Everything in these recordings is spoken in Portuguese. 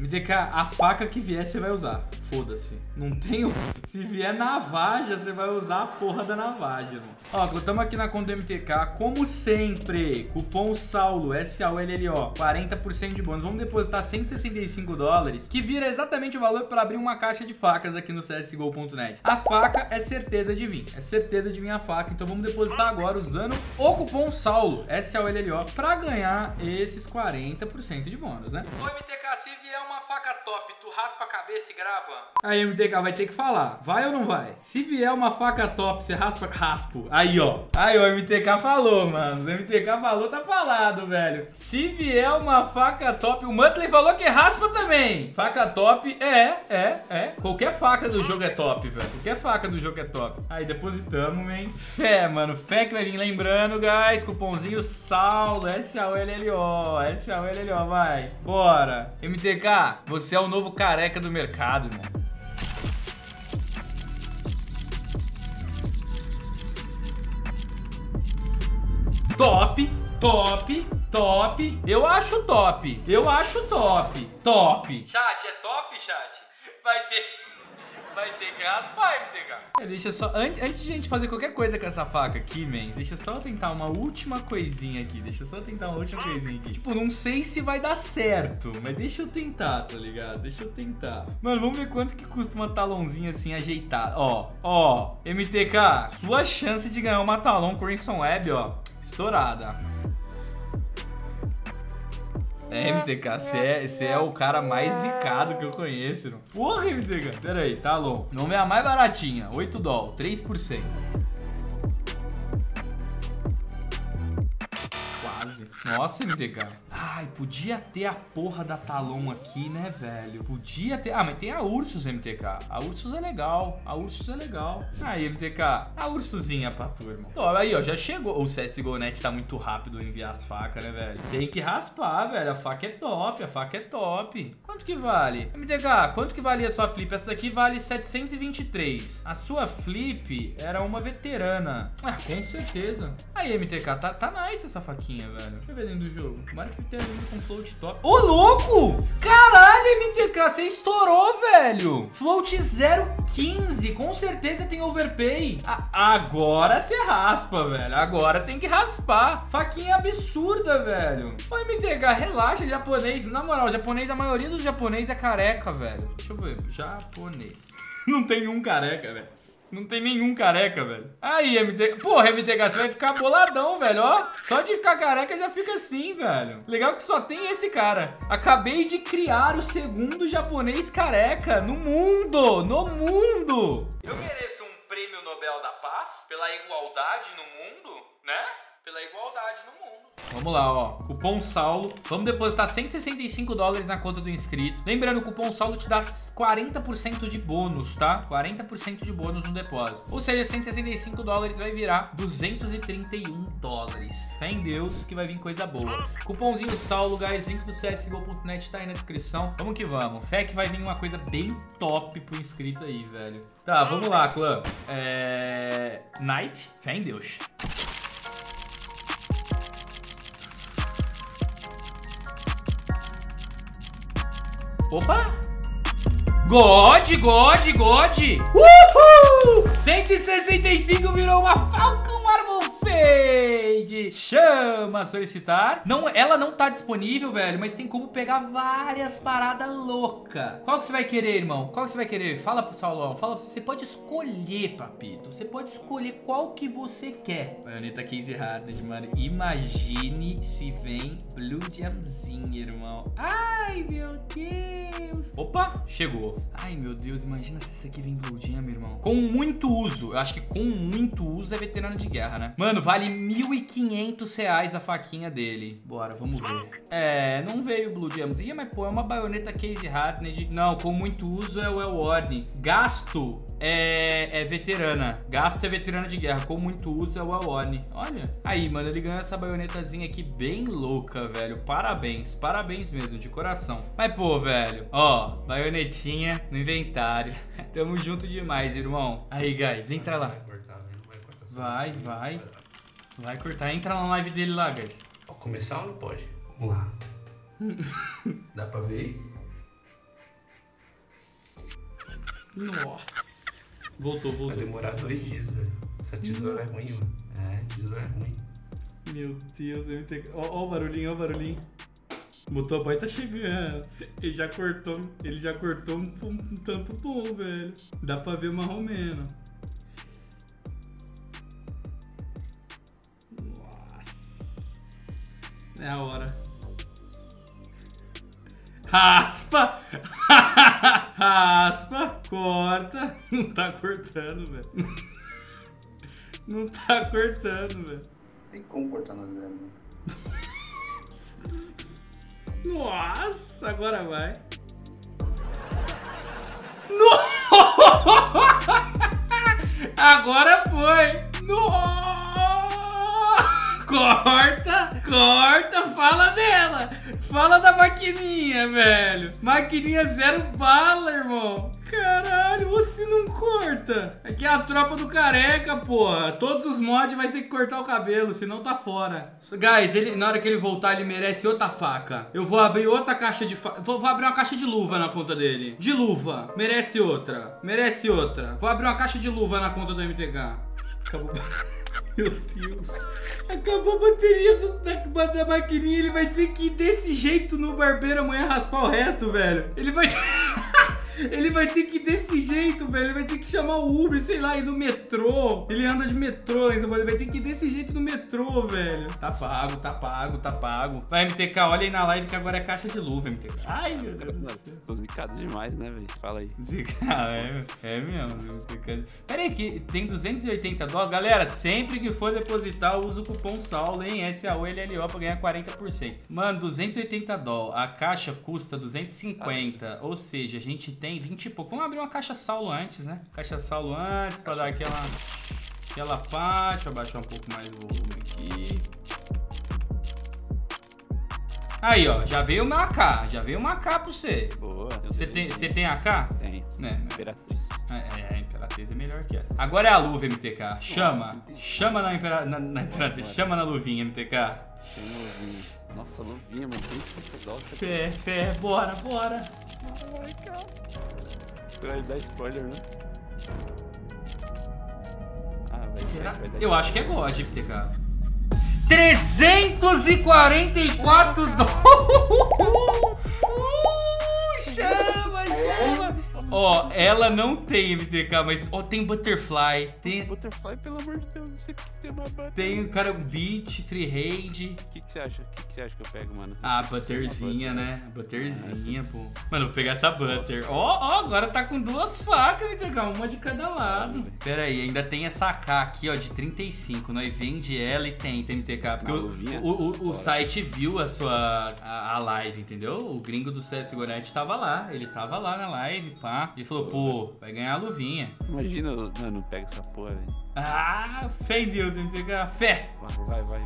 MTK, a faca que vier você vai usar. Foda-se. Não tem. Se vier navaja, você vai usar a porra da navaja, irmão. Ó, estamos aqui na conta do MTK. Como sempre, cupom SAULO, SAULLO, 40% de bônus. Vamos depositar $165, que vira exatamente o valor para abrir uma caixa de facas aqui no CSGO.net. A faca é certeza de vir. É certeza de vir a faca. Então vamos depositar agora usando o cupom SAULO, SAULLO, para ganhar esses 40% de bônus, né? Ô, MTK, se vier uma faca top, tu raspa a cabeça e grava? Aí, MTK, vai ter que falar. Vai ou não vai? Se vier uma faca top, você raspa... Raspo. Aí, ó. Aí, o MTK falou, mano. O MTK falou, tá falado, velho. Se vier uma faca top... O Muttley falou que raspa também. Faca top é. Qualquer faca do jogo é top, velho. Qualquer faca do jogo é top. Aí, depositamos, man. Fé, mano. Fé que vai vir. Lembrando, guys, cupomzinho SAULO, SAULLO, SAULLO, vai. Bora. MTK, você é o novo careca do mercado, irmão. Top. Eu acho top. Top. Chat, é top, chat? Vai ter que raspar, MTK. Deixa só... Antes de a gente fazer qualquer coisa com essa faca aqui, mens, deixa eu só tentar uma última coisinha aqui. Tipo, não sei se vai dar certo, mas deixa eu tentar, tá ligado? Deixa eu tentar. Mano, vamos ver quanto que custa uma talãozinha assim ajeitada. Ó, MTK, sua chance de ganhar uma talão Crimson Web, ó, estourada. MTK, você é o cara mais zicado que eu conheço, irmão. Porra, MTK. Pera aí, tá bom. Não é a mais baratinha, $8, 3%. Quase. Nossa, MTK. Ai, podia ter a porra da Talon aqui, né, velho? Podia ter... Ah, mas tem a Ursus, MTK. A Ursus é legal. Aí, MTK. A Ursuzinha pra turma. Então, aí, ó, já chegou. O CSGO.net tá muito rápido em enviar as facas, né, velho? Tem que raspar, velho. A faca é top. Quanto que vale? MTK, quanto que valia a sua flip? Essa daqui vale 723. A sua flip era uma veterana. Ah, com certeza. Aí, MTK, tá nice essa faquinha, velho. Deixa eu ver dentro do jogo. Tomara que tenha vindo com float top. Ô, louco! Caralho, MTK, você estourou, velho. Float 0,15. Com certeza tem overpay. Agora você raspa, velho. Agora tem que raspar. Faquinha absurda, velho. Ô, MTK, relaxa, japonês. Na moral, japonês, a maioria dos japoneses é careca, velho. Deixa eu ver. Japonês. Não tem um careca, velho. Não tem nenhum careca, velho. Aí, MTK. Porra, MTK, você vai ficar boladão, velho, ó. Só de ficar careca já fica assim, velho. Legal que só tem esse cara. Acabei de criar o segundo japonês careca no mundo. Eu mereço um prêmio Nobel da Paz pela igualdade no mundo, né? Pela igualdade no mundo. Vamos lá, ó. Cupom SAULO. Vamos depositar $165 na conta do inscrito. Lembrando, o cupom SAULO te dá 40% de bônus, tá? 40% de bônus no depósito. Ou seja, $165 vai virar $231. Fé em Deus que vai vir coisa boa. Cupomzinho SAULO, guys. Link do CSGO.net tá aí na descrição. Vamos que vamos. Fé que vai vir uma coisa bem top pro inscrito aí, velho. Tá, vamos lá, clã. Knife. Fé em Deus. Opa! God! Uhul! 165 virou uma Falcon Marble Fade! Chama solicitar. Não, ela não tá disponível, velho, mas tem como pegar várias paradas loucas. Qual que você vai querer, irmão? Qual que você vai querer? Fala pro Saulão, fala pra você. Você pode escolher, papito. Você pode escolher qual que você quer. Baioneta Case Hardened, mano. Imagine se vem Blue Jamzinho, irmão. Ai, meu Deus. Opa, chegou. Ai, meu Deus, imagina se esse aqui vem Blue Jam, irmão. Com muito uso. Eu acho que com muito uso é veterano de guerra, né? Mano, vale R$1.500 a faquinha dele. Bora, vamos ver. Não veio Blue Jamzinha, mas pô, é uma baioneta Case Hardened. Não, com muito uso é o Elwarden. Gasto é veterana. Gasto é veterana de guerra. Com muito uso é o Elwarden. Olha. Aí, mano, ele ganhou essa baionetazinha aqui bem louca, velho. Parabéns. Parabéns mesmo, de coração. Mas, pô, velho, ó, baionetinha no inventário. Tamo junto demais, irmão. Aí, guys, entra lá. Vai cortar. Entra na live dele lá, guys. Pode começar ou não pode? Vamos lá. Dá pra ver aí? Nossa. Voltou. Vai demorar 2 dias, velho. Essa tesoura é ruim, mano. Tesoura é ruim. Meu Deus, ó o barulhinho, Botou a boy, tá chegando. Ele já cortou um tanto bom, velho. Dá pra ver mais ou menos. Nossa. É a hora. Raspa! Raspa! Corta! Não tá cortando, velho. Não tá cortando, velho. Tem como cortar no zero, né? Nossa, agora vai. Agora foi. Corta, fala dela. Fala da maquininha, velho. Maquininha 0 bala, irmão. Caralho, você não corta. Aqui é a tropa do careca, porra. Todos os mods vai ter que cortar o cabelo, senão tá fora. Guys, na hora que ele voltar, ele merece outra faca. Eu vou abrir outra caixa de faca. Vou abrir uma caixa de luva na conta dele. De luva. Merece outra. Vou abrir uma caixa de luva na conta do MTK. Acabou. Meu Deus. Acabou a bateria da maquininha. Ele vai ter que ir desse jeito no barbeiro amanhã raspar o resto, velho. Ele vai ter que ir desse jeito, velho. Ele vai ter que chamar o Uber, sei lá, ir no metrô. Ele anda de metrô, ele vai ter que ir desse jeito no metrô, velho. Tá pago. Vai, MTK, olha aí na live que agora é caixa de luva, MTK. Ai, meu Deus. Tô zicado demais, né, velho? Fala aí. Zicado, é mesmo, MTK. Pera aí, que tem 280 dólares. Galera, sempre que for depositar, usa o cupom SAULO, hein? SAULLO pra ganhar 40%. Mano, 280 dólares. A caixa custa 250. Ou seja, a gente tem 20 e pouco. Vamos abrir uma caixa Saulo antes, né? Caixa Saulo antes, pra dar aquela parte. Deixa eu abaixar um pouco mais o volume aqui. Aí, ó. Já veio uma AK. pra você. Boa. Você tem AK? Tem. Né? Imperatriz. Imperatriz é melhor que essa. Agora é a luva, MTK. Chama na Imperatriz. Chama na luvinha, MTK. Chama na luvinha. Nossa, luvinha, mano. 30 dólares. Fé. Bora. Ai, cara. Vai dar spoiler, né? Será? Eu acho que é God, MTK. 344 dólares! Chama! Ó, ela não tem MTK, mas ó, tem Butterfly. Tem Butterfly, pelo amor de Deus, você tem uma Butterfly. Tem, cara, Beat, Free Raid. O que você acha? Que eu pego, mano? Ah, Butterzinha, né? Butterzinha, pô. Mano, vou pegar essa Butter. Ó, agora tá com 2 facas, MTK, uma de cada lado. Pera aí, ainda tem essa AK aqui, ó, de 35. Nós vende ela e tem MTK. Porque o site viu a live, entendeu? O gringo do CS Gorete tava lá. Ele tava lá na live, pá. Ele falou, pô, vai ganhar a luvinha. Imagina, eu não pego essa porra, velho. Ah, fé em Deus, MTK. Fé. Vai.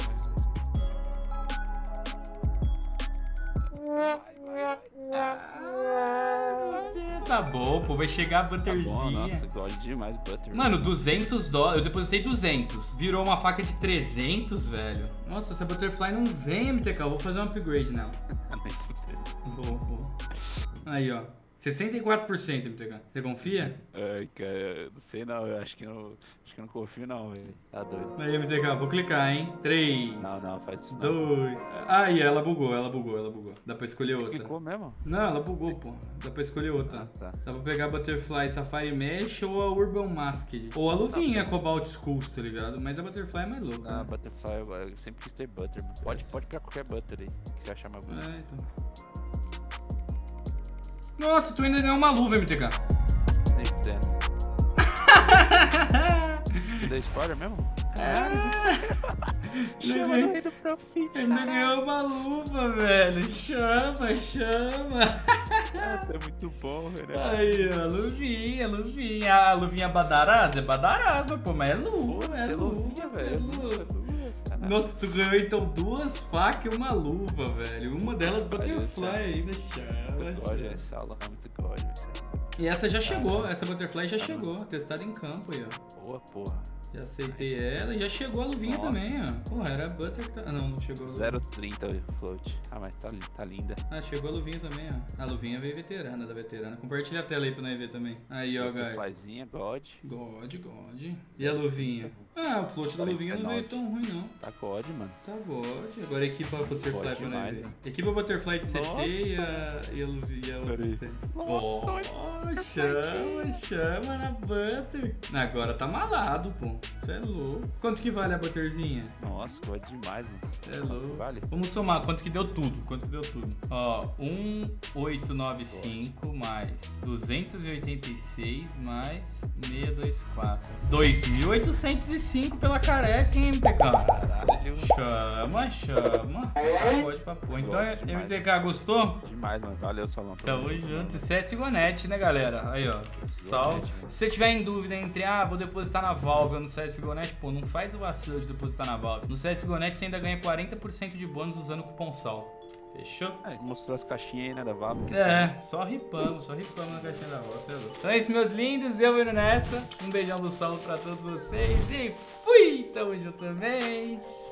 Tá bom, pô, vai chegar a Butterzinha. Tá bom, nossa, gosto demais de Butter. Mano, 200 dólares, eu depositei 200. Virou uma faca de 300, velho. Nossa, essa Butterfly não vem, MTK. Eu vou fazer um upgrade nela. Vou. Aí, ó. 64%, MTK. Você confia? Ai, cara, não sei não. Eu acho que não confio não, velho. Tá doido. Aí, MTK, vou clicar, hein? 3. Não, faz isso não. 2. Aí, ela bugou. Dá pra escolher outra. Clicou mesmo? Não, ela bugou, pô. Dá pra escolher outra. Ah, tá. Dá pra pegar a Butterfly Safari Mesh ou a Urban Masked. Ou a luvinha Cobalt Skulls, tá ligado? Mas a Butterfly é mais louca. Ah, né? Butterfly, eu sempre quis ter Butter, mano. Pode pegar qualquer Butter aí, que você achar mais bonito. Então. Nossa, tu ainda ganhou uma luva, MTK. Nem puder. Você deu spoiler mesmo? Chama no rei do Profit. Ainda ganhou uma luva, velho. Chama. Nossa, é muito bom, velho. Aí, ó, luvinha. A luvinha Badarasa é Badarasa, pô, mas é luva, Pô, é luvinha, velho. Nossa, tu ganhou então 2 facas e uma luva, velho. Uma delas Butterfly ainda, chama. Essa aula é muito god, velho. E essa já chegou, essa Butterfly já chegou, testada em campo aí, ó. Boa, porra. Já aceitei ela e já chegou a luvinha também, ó. Porra, era a Butter que tá... Ah, não chegou a luvinha. 0,30 o float. Ah, mas tá linda. Ah, chegou a luvinha também, ó. A luvinha veio veterana, da veterana. Compartilha a tela aí pra nós ver também. Aí, ó, guys. Butterflyzinha, God. God. E a luvinha? Ah, o float da luvinha não veio tão ruim, não. Tá God, mano. Tá God. Agora equipa a Butterfly pra nós demais, ver. mano. Equipa a Butterfly de CT e a luvinha outra CT. Oh, chama na Butter. Agora tá malado, pô. Você é louco. Quanto que vale a Butterzinha? Nossa, God demais, mano. Você é louco. Vale. Vamos somar quanto que deu tudo. Ó, 1895 mais 286 mais 624. 2.805 pela careca, hein, MTK? Caralho. Chama. Pode pra pôr. Então, MTK, gostou? Demais, mano. Valeu, Solão. Tamo junto. CSGO.net, né, galera? Aí, ó. Salve. Se você tiver em dúvida entre, vou depositar na Valve ou no CSGO.net, pô, não faz o vacilo de depositar na Valve. No CSGO.net você ainda ganha 40% de bônus usando o cupom SAL. Fechou? Mostrou as caixinhas aí, né, da Valve. Só ripamos na caixinha da Valve. Então é isso, meus lindos. Eu indo nessa. Um beijão do Saulo pra todos vocês. E fui! Tamo junto também.